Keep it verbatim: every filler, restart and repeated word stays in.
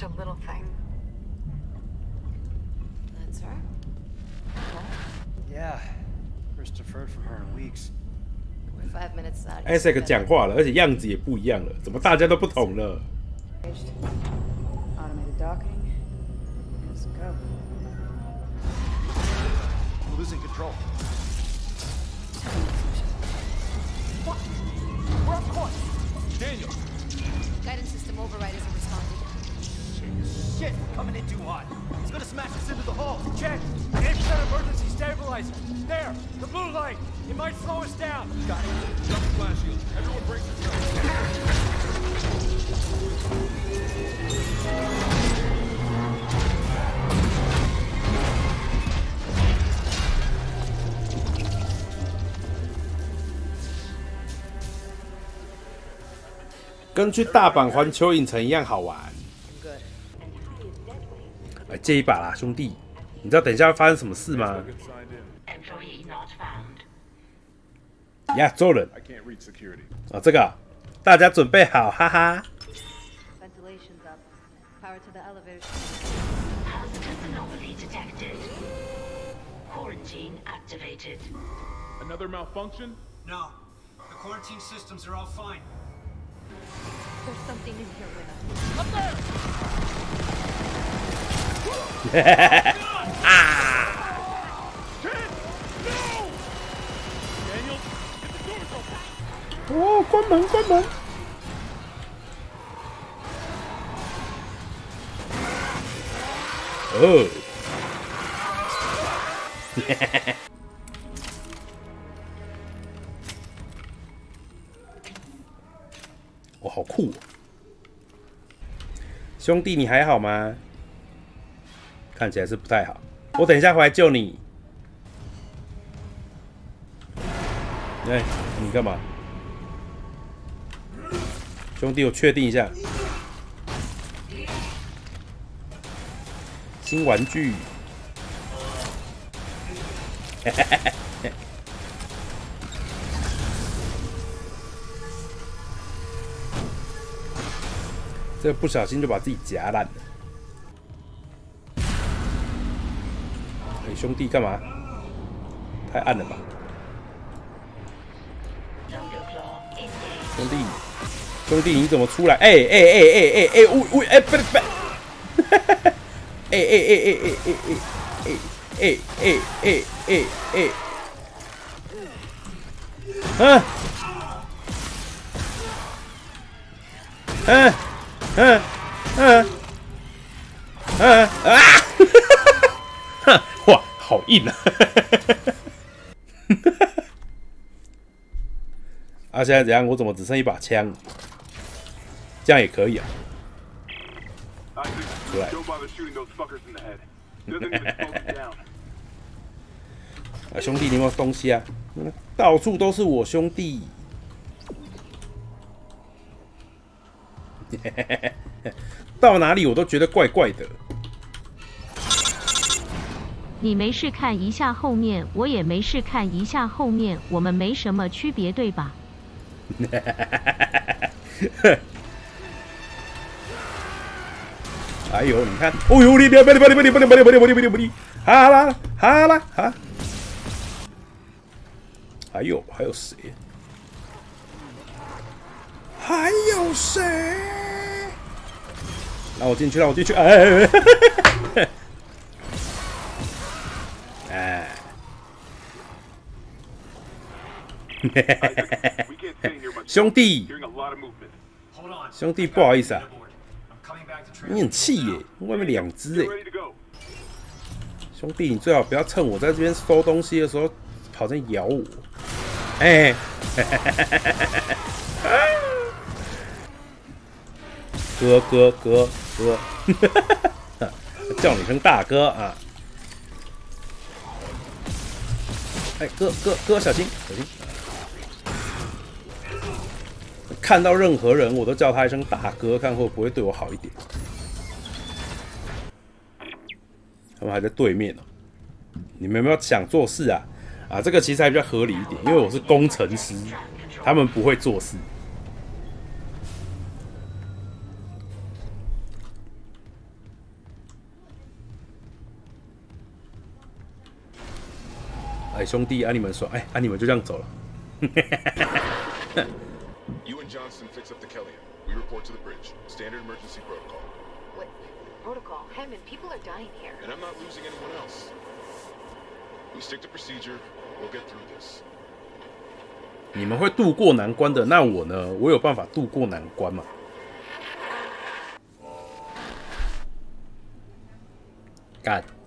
such a little thing. That's her? Yeah. First deferred from her in weeks. We're five minutes out. Isaac 讲话了，而且样子也不一样了，怎么大家都不同了？ Automated docking. Let's go. I'm losing control. What? We're off course. Daniel! Guidance system override isn't responding. Shit, we're coming in too hot. He's gonna smash us into the hull. Check! eighty percent emergency stabilizer. There! The blue light! It might slow us down. Got it. Jump flash shield. Everyone brace yourself. 跟去大阪环球影城一样好玩。来借一把啦，兄弟！你知道等一下会发生什么事吗？呀，揍人！啊，这个、啊，大家准备好，哈哈。 Ventilation's up. Power to the elevator. Positive anomaly detected. Quarantine activated. Another malfunction? No. The quarantine systems are all fine. There's something in here with us. Up there! ah! Ken! No! Daniel, get the doors open! 哦，关门，关门！哦，哇，好酷、哦！兄弟，你还好吗？看起来是不太好。我等一下回来救你。哎、欸，你干嘛？兄弟，我确定一下。新玩具。这个不小心就把自己夹烂了。哎、欸，兄弟，干嘛？太暗了吧！兄弟，兄弟，你怎么出来？哎哎哎哎哎哎，喂喂，哎，不不，哎哎哎哎哎哎哎哎哎哎哎哎，啊，嗯嗯嗯嗯啊！哇，好硬啊！啊，现在怎样？我怎么只剩一把枪？这样也可以啊。出来。啊，兄弟，你有没有东西啊？到处都是我兄弟。到哪里我都觉得怪怪的。 你没事看一下后面，我也没事看一下后面，我们没什么区别，对吧？ 哎呦，你看，哦呦，你别别别别别别别别别别别别别！好啦好啦哈！还有还有谁？还有谁？让我进去，让我进去！哎哎！兄弟，兄弟，不好意思啊，你很气耶，外面两只哎。兄弟，你最好不要趁我在这边收东西的时候跑在咬我。哎，哥哥哥哥，叫你声大哥啊！哎，哥哥哥，小心小心！看到任何人，我都叫他一声大哥，看会不会对我好一点。他们还在对面哦，你们有没有想做事啊？啊，这个其实还比较合理一点，因为我是工程师，他们不会做事。 哎，兄弟，啊你们说，哎，啊你们就这样走了。 You and Johnson fix up the Kelly. We report to the bridge. Standard emergency protocol. What protocol? Hammond, people are dying here. And I'm not losing anyone else. We stick to procedure. We'll get through this. 你们会渡过难关的，那我呢？我有办法渡过难关吗？干。